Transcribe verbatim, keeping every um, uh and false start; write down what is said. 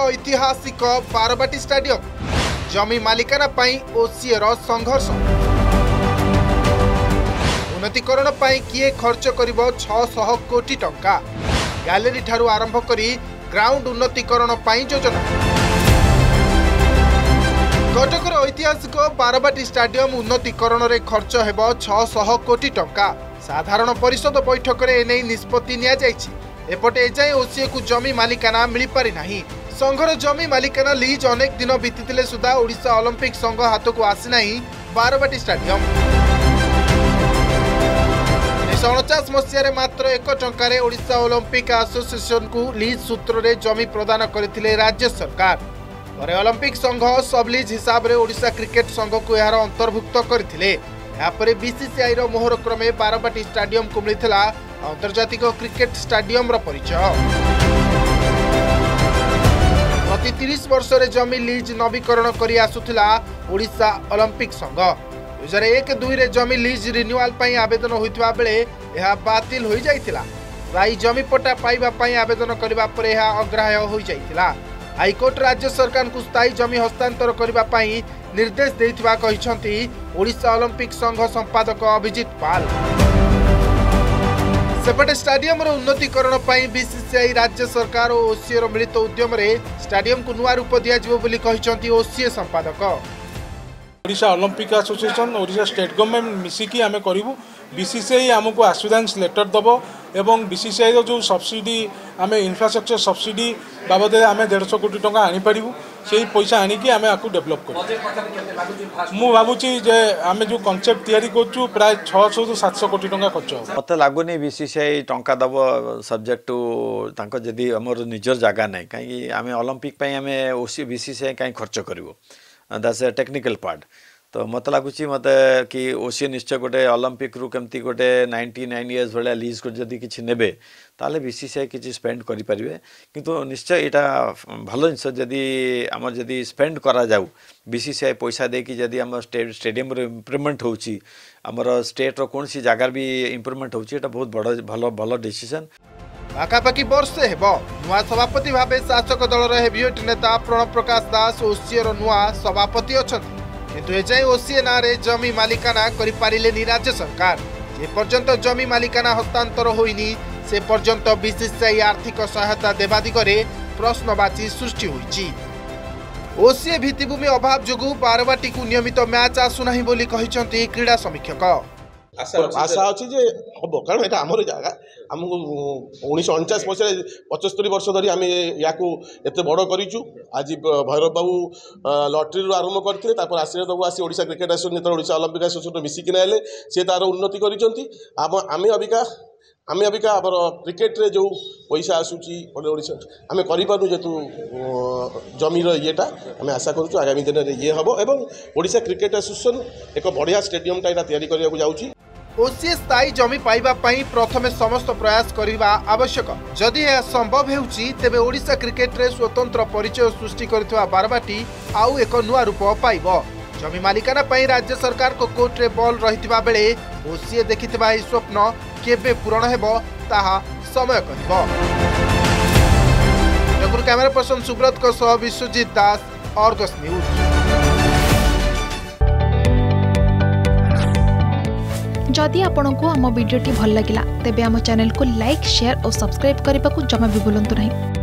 ऐतिहासिक बारवाटी स्टाडियम जमी मालिकाना पाई ओसीएर संघर्ष उन्नतीकरण पाई किए खर्च करिबो छह सौ कोटी टंका गैलरी ठारू आरंभ करी ग्राउंड उन्नतीकरण पाई योजना कटकर ऐतिहासिक बारवाटी स्टाडियम उन्नतीकरण रे खर्च हेबो छह सौ कोटी टंका साधारण परिषद बैठक रे एने निष्पत्ति निया जायछि एपटे एजाए ओसीए को जमी मालिकाना मिल पारि नाही संघर जमी मालिकाना लीज अनेक दिन बीतीतिले सुधा ओडिशा ओलंपिक संघ हाथ को आसी नाही बारवाटी स्टाडियम उन्नीस उनचास मसीह मात्र एक टंकार ओडिशा ओलंपिक एसोसिएशन को लीज सूत्र रे जमी प्रदान करथिले राज्य सरकार पर ओलंपिक संघ सब लीज हिसाब रे ओडिशा क्रिकेट संघ को यार अंतर्भुक्त करथिले यापरे बीसीसीआई रो मोहर क्रमे बारवाटी स्टाडियम को मिलिथिला अंतर्जातिक क्रिकेट स्टाडियम रो परिचय प्रति तीस वर्ष रे जमी लीज नवीकरण करी आसुथिला ओडिशा ओलंपिक संघ दो हज़ार एक दुई रे जमी लीज रिन्यूअल पई आवेदन होइतबा बेले यह बातिल होई जाइतिला राई जमी पट्टा पाइबा पई आवेदन करबा परे यह अग्राह्य होई जाइतिला हाईकोर्ट राज्य सरकार को स्थायी जमी हस्तांतर करबा पई निर्देश देइथिबा कहिसंती ओडिशा ओलंपिक संघ संपादक अभिजीत पाल सेपटे स्टाडियम रो उन्नतीकरण पई बीसीसीआई राज्य सरकार और ओसीए रो मिलित उद्यम रे स्टाडियम को नुआ रूप दिया जिवो बोली कहिसंती ओसीए संपादक Odisha Olympic association Odisha state government मिसिकी आमे करिवु बीसीसीआई हमको आश्वासन लेटर दबो एवं बीसीसीआई रो जो सब्सिडी आमे इंफ्रास्ट्रक्चर सब्सिडी बाबद आमे डेढ़ सौ कोटी टंका आनी पारिबु सेही पैसा आनी कि आमे आकु डेवलप करू मु भाबुची जे आमे जो कांसेप्ट तयारी करछु प्राय छह सौ रु सात सौ कोटी टंका खर्च हो मते लागुनी बीसीसीआई टंका दबो सब्जेक्ट टू तांको जदी हमर निजर जागा नै काई आमे ओलंपिक पई आमे ओसी बीसीसीआई काई खर्च करबो दैट्स अ टेक्निकल पार्ट तो मत लगुच मत कि ओसी निश्चय गोटे ओलंपिक रु केमती गोटे नाइंटी नाइन इयर्स भाया लीज को जदि किसी ने ताले बीसीसीआई किसी स्पेंड करें किंतु निश्चय यहाँ भल जिनस जदि आम जदि स्पेंड करा जाऊ बीसीसीआई पैसा देकी जदि आम स्टेट स्टेडियम इम्प्रूवमेंट होची आमर स्टेट रो कौन सी जगार भी इम्प्रूवमेंट होची एटा बहुत बड़ भल भल डिसीजन पाखापाखि वर्ष हेबो नुआ सभापति भाबे शासक दलर हेवीवेट नेता प्रणव प्रकाश दास ओसीएर नुआ सभापति अछंती किंतु एजाए ओसीए ना रे जमी मालिकाना करि पारिलेनी राज्य सरकार जे पर्यंत जमी मालिकाना हस्तांतर होइनी से पर्यंत बीसीसीआई आर्थिक सहायता देबा दिगरे प्रश्नवाची सृष्टि होइची ओसीए भित्तिभूमि अभाव जोगु बारवाटी को नियमित मैच आसुनाही बोली कहिसंती क्रीड़ा समीक्षक आशा अच्छी जे हम कारण यहाँ आमर जगह आमको उन्नीस अणचाश मसीह पचस्तरी वर्ष धरी आम या एत बड़ करूँ आज भैरव बाबू लटरी आरंभ करते आशीर्वाद बाबू आसी ओडिशा क्रिकेट एसोसिएशन जो ओडिशा ओलंपिक एसोसिएशन मिसिकी ना सी तार उन्नति करें अबिका आम अबिका आम क्रिकेट रे जो पैसा आसूची आम करूँ जेतु जमीर येटा आम आशा करूँ आगामी दिन में ये हम एवं ओडिशा क्रिकेट एसोसिएशन एक बढ़िया स्टेडियम यहाँ तैयारी करने जाऊँगी ओसीए स्थायी जमी पाइबा पई प्रथमे समस्त प्रयास करिबा आवश्यक जदि यह संभव हेउची तेबे ओडिशा क्रिकेट रे स्वतंत्र परिचय सृष्टि करथिबा बारवाटी आउ एक नुआ रूप पाइबो जमी मालिकाना पई राज्य सरकार को कोर्ट रे बॉल रहितबा बेले ओसीए देखितबा ई स्वप्न केबे पूर्ण हेबो ताहा समय कहिबो जगुर कैमरा पर्सन सुब्रत को सह विश्वजीत दास आर्गस न्यूज जदि आपंक आम भिडी भल लगा तेब आम चैनल को लाइक शेयर और सब्सक्राइब करने को जमा भी भूलु नहीं।